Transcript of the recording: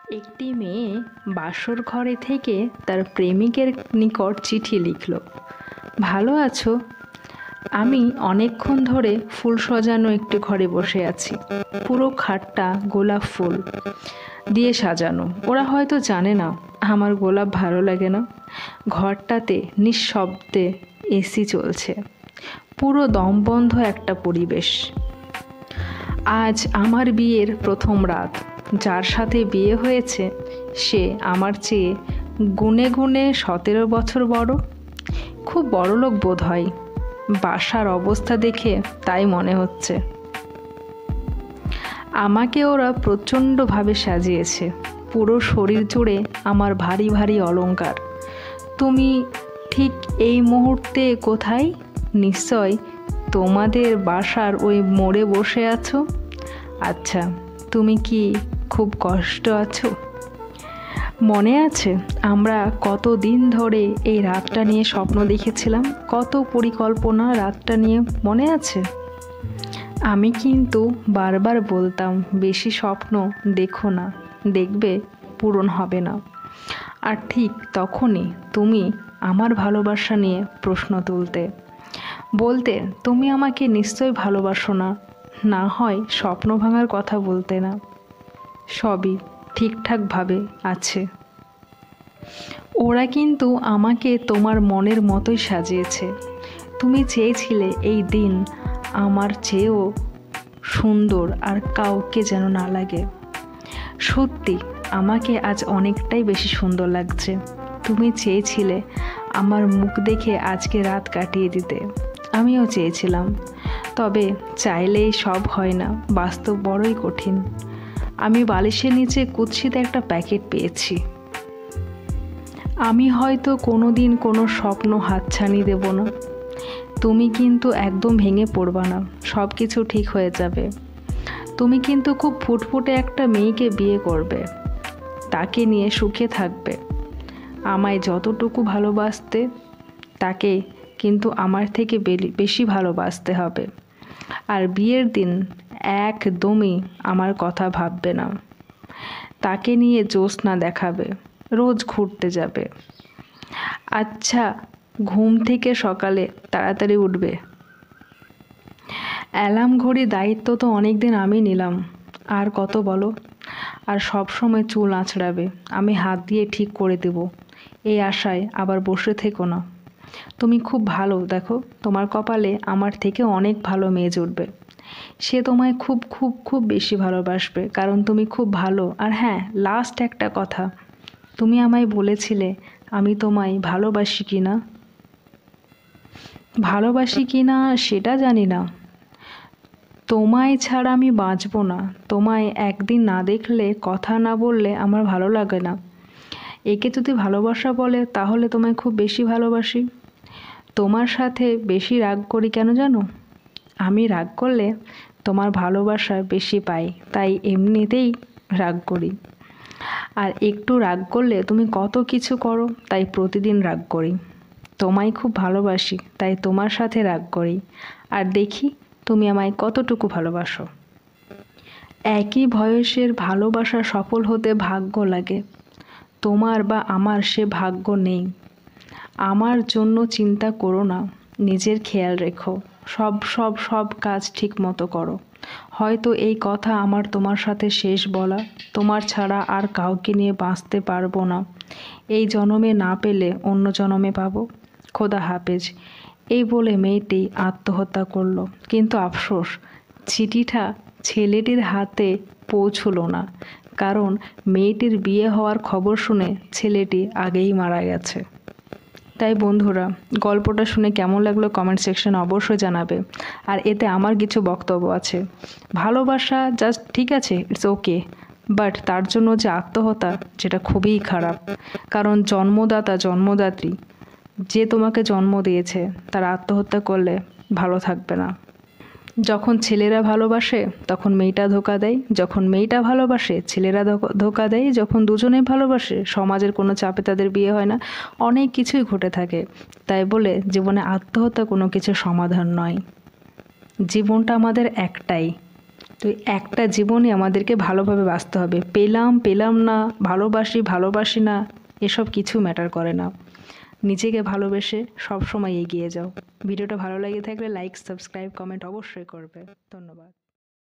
একটি মেয়ে বাসর ঘরে থেকে তার প্রেমিকের নিকট চিঠি লিখল। ভালো আছো? আমি অনেকক্ষণ ধরে ফুল সাজানো একটি ঘরে বসে আছি। পুরো খাটটা গোলাপ ফুল দিয়ে সাজানো। ওরা হয়তো জানে না আমার গোলাপ ভালো লাগে না। ঘরটাতে নিঃশব্দে এসি চলছে। পুরো দমবন্ধ একটা পরিবেশ। আজ আমার বিয়ের প্রথম রাত। যার সাথে বিয়ে হয়েছে সে আমার চেয়ে গুনে গুনে 17 বছর বড়। খুব বড়লোক বোধ হয়। বাসার অবস্থা দেখে তাই মনে হচ্ছে। আমাকে ওরা প্রচণ্ডভাবে সাজিয়েছে। পুরো শরীর জুড়ে আমার ভারী ভারী অলংকার। তুমি ঠিক এই মুহূর্তে কোথায়? নিশ্চয় তোমাদের বাসার ওই মোড়ে বসে আছো। আচ্ছা, তুমি কি খুব কষ্ট আছো? মনে আছে আমরা কত দিন ধরে এই রাতটা নিয়ে স্বপ্ন দেখেছিলাম, কত পরিকল্পনা রাতটা নিয়ে, মনে আছে? আমি কিন্তু বারবার বলতাম বেশি স্বপ্ন দেখো না, দেখবে পূরণ হবে না। আর ঠিক তখনই তুমি আমার ভালোবাসা নিয়ে প্রশ্ন তুলতে, বলতে তুমি আমাকে নিশ্চয়ই ভালোবাসো না, না হয় স্বপ্ন ভাঙার কথা বলতে না। সবই ঠিকঠাকভাবে আছে। ওরা কিন্তু আমাকে তোমার মনের মতোই সাজিয়েছে। তুমি চেয়েছিলে এই দিন আমার চেয়েও সুন্দর আর কাউকে যেন না লাগে। সত্যি আমাকে আজ অনেকটাই বেশি সুন্দর লাগছে। তুমি চেয়েছিলে আমার মুখ দেখে আজকে রাত কাটিয়ে দিতে। আমিও চেয়েছিলাম, তবে চাইলেই সব হয় না, বাস্তব বড়ই কঠিন। আমি বালিশের নিচে কুৎসিত একটা প্যাকেট পেয়েছি। আমি হয়তো কোনো দিন কোনো স্বপ্ন হাতছানি দেব না। তুমি কিন্তু একদম ভেঙে পড়বা না, সব কিছু ঠিক হয়ে যাবে। তুমি কিন্তু খুব ফুটফুটে একটা মেয়েকে বিয়ে করবে, তাকে নিয়ে সুখে থাকবে। আমায় যতটুকু ভালোবাসতে, তাকে কিন্তু আমার থেকে বেশি ভালোবাসতে হবে। আর বিয়ের দিন একদমই আমার কথা ভাববে না। তাকে নিয়ে জ্যোৎস্না দেখাবে, রোজ ঘুরতে যাবে। আচ্ছা, ঘুম থেকে সকালে তাড়াতাড়ি উঠবে। অ্যালার্ম ঘড়ির দায়িত্ব তো অনেক দিন আমি নিলাম, আর কত বলো। আর সব সময় চুল আঁচড়াবে, আমি হাত দিয়ে ঠিক করে দেব, এই আশায় আবার বসে থেকো না। তুমি খুব ভালো, দেখো তোমার কপালে আমার থেকে অনেক ভালো মেয়ে জুটবে। সে তোমায় খুব খুব খুব বেশি ভালোবাসবে, কারণ তুমি খুব ভালো। আর হ্যাঁ, লাস্ট একটা কথা, তুমি আমায় বলেছিলে আমি তোমায় ভালোবাসি কি না। ভালোবাসি কি না সেটা জানি না, তোমায় ছাড়া আমি বাঁচব না। তোমায় একদিন না দেখলে, কথা না বললে আমার ভালো লাগে না। একে যদি ভালোবাসা বলে তাহলে তোমায় খুব বেশি ভালোবাসি। তোমার সাথে বেশি রাগ করি কেন জানো? আমি রাগ করলে তোমার ভালোবাসা বেশি পাই, তাই এমনিতেই রাগ করি। আর একটু রাগ করলে তুমি কত কিছু করো, তাই প্রতিদিন রাগ করি। তোমায় খুব ভালোবাসি, তাই তোমার সাথে রাগ করি। আর দেখি তুমি আমায় কতটুকু ভালোবাসো। একই বয়সের ভালোবাসা সফল হতে ভাগ্য লাগে। তোমার বা আমার সে ভাগ্য নেই। আমার জন্য চিন্তা করো না, নিজের খেয়াল রেখো, সব সব সব কাজ ঠিক মতো করো। হয়তো এই কথা আমার তোমার সাথে শেষ বলা। তোমার ছাড়া আর কাউকে নিয়ে বাঁচতে পারবো না। এই জনমে না পেলে অন্য জনমে পাবো। খোদা হাফেজ। এই বলে মেয়েটি আত্মহত্যা করলো। কিন্তু আফসোস, চিঠিটা ছেলেটির হাতে পৌঁছলো না, কারণ মেয়েটির বিয়ে হওয়ার খবর শুনে ছেলেটি আগেই মারা গেছে। তাই বন্ধুরা, গল্পটা শুনে কেমন লাগলো কমেন্ট সেকশনে অবশ্যই জানাবে। আর এতে আমার কিছু বক্তব্য আছে। ভালোবাসা জাস্ট ঠিক আছে, ইটস ওকে, বাট তার জন্য যে আত্মহত্যা, যেটা খুবই খারাপ। কারণ জন্মদাতা জন্মদাত্রী, যে তোমাকে জন্ম দিয়েছে, তার আত্মহত্যা করলে ভালো থাকবে না। যখন ছেলেরা ভালোবাসে তখন মেয়েটা ধোঁকা দেয়, যখন মেয়েটা ভালোবাসে ছেলেরা ধোঁকা দেয়, যখন দুজনেই ভালোবাসে সমাজের কোনো চাপে তাদের বিয়ে হয় না, অনেক কিছুই ঘটে থাকে। তাই বলে জীবনে আত্মহত্যা কোনো কিছু সমাধান নয়। জীবনটা আমাদের একটাই, তো একটা জীবনই আমাদেরকে ভালোভাবে বাঁচতে হবে। পেলাম না, ভালোবাসি না, এসব কিছু ম্যাটার করে না। নিজেকে ভালোবেসে সব সময় এগিয়ে যাও। ভিডিওটা ভালো লেগে থাকলে লাইক, সাবস্ক্রাইব, কমেন্ট অবশ্যই করবে। ধন্যবাদ।